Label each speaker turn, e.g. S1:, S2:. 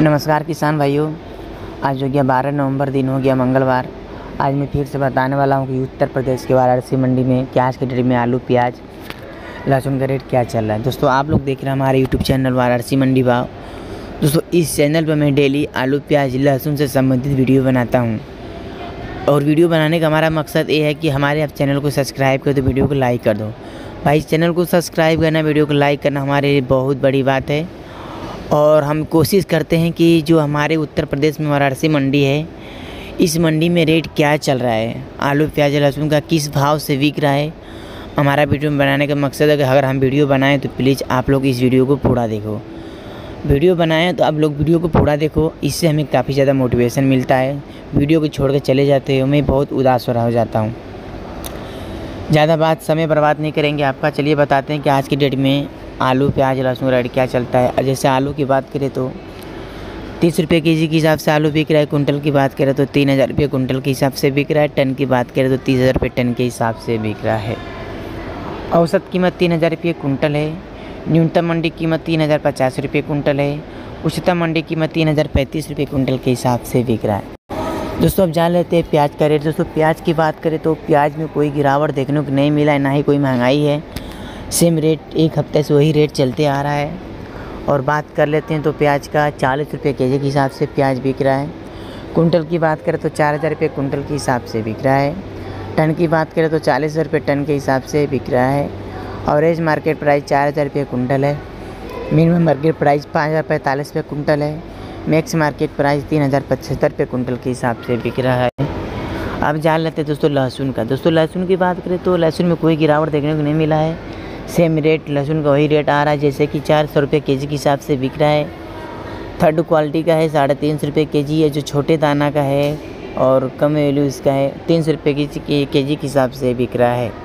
S1: नमस्कार किसान भाइयों। आज हो गया 12 नवंबर, दिन हो गया मंगलवार। आज मैं फिर से बताने वाला हूँ कि उत्तर प्रदेश के वाराणसी मंडी में क्या आज के डेट में आलू, प्याज, लहसुन का रेट क्या चल रहा है। दोस्तों, आप लोग देख रहे हैं हमारे यूट्यूब चैनल वाराणसी मंडी भाव। दोस्तों, इस चैनल पर मैं डेली आलू, प्याज, लहसुन से संबंधित वीडियो बनाता हूँ और वीडियो बनाने का हमारा मकसद ये है कि हमारे आप चैनल को सब्सक्राइब कर दो, वीडियो को लाइक कर दो। भाई, इस चैनल को सब्सक्राइब करना, वीडियो को लाइक करना हमारे लिए बहुत बड़ी बात है। और हम कोशिश करते हैं कि जो हमारे उत्तर प्रदेश में वाराणसी मंडी है, इस मंडी में रेट क्या चल रहा है, आलू, प्याज, लहसुन का किस भाव से बिक रहा है। हमारा वीडियो बनाने का मकसद है कि अगर हम वीडियो बनाएं तो प्लीज़ आप लोग इस वीडियो को पूरा देखो। वीडियो बनाएं तो आप लोग वीडियो को पूरा देखो, इससे हमें काफ़ी ज़्यादा मोटिवेशन मिलता है। वीडियो को छोड़ कर चले जाते हो, मैं बहुत उदास हो जाता हूँ। ज़्यादा बात समय बर्बाद नहीं करेंगे आपका। चलिए बताते हैं कि आज की डेट में आलू, प्याज, लहसुन रेट क्या चलता है। जैसे आलू की बात करें तो 30 रुपये केजी के हिसाब से आलू बिक रहा है। कुंटल की बात करें तो 3000 रुपये कुंटल के हिसाब से बिक रहा है। टन की बात करें तो 30,000 रुपये टन के हिसाब से बिक रहा है। औसत कीमत 3000 रुपये कुंटल है। न्यूनतम मंडी कीमत 3050 रुपये कुंटल है। उच्चतम मंडी कीमत 3035 रुपये कुंटल के हिसाब से बिक रहा है। दोस्तों, अब जान लेते हैं प्याज का रेट। दोस्तों, प्याज की बात करें तो प्याज में कोई गिरावट देखने को नहीं मिला है, ना ही कोई महंगाई है। सेम रेट एक हफ्ते से वही रेट चलते आ रहा है। और बात कर लेते हैं तो प्याज का 40 रुपये केजी के हिसाब से प्याज बिक रहा है। कुंटल की बात करें तो 4000 रुपये कुंटल के हिसाब से बिक रहा है। टन की बात करें तो 40,000 रुपये टन के हिसाब से बिक रहा है। ऑवरेज मार्केट प्राइस 4000 रुपये कुंटल है। मिनिमम मार्केट प्राइस 5045 रुपये कुंटल है। मैक्स मार्केट प्राइस 3075 रुपये कुंटल के हिसाब से बिक रहा है। अब जान लेते हैं दोस्तों लहसुन का। दोस्तों, लहसुन की बात करें तो लहसुन में कोई गिरावट देखने को नहीं मिला है। सेम रेट लहसुन का वही रेट आ रहा है, जैसे कि 400 रुपये केजी के हिसाब से बिक रहा है। थर्ड क्वालिटी का है 350 रुपये केजी है, जो छोटे दाना का है और कम वैल्यू इसका है 300 रुपये केजी के हिसाब से बिक रहा है।